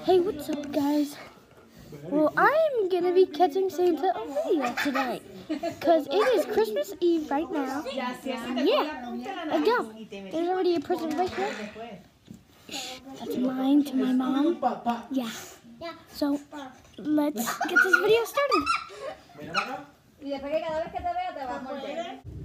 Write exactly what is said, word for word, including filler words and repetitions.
Hey, what's up, guys? Well, I'm gonna be catching Santa Olivia tonight because it is Christmas Eve right now. Yeah, let's go. There's already a present right here. That's mine to my mom. Yeah. So let's get this video started.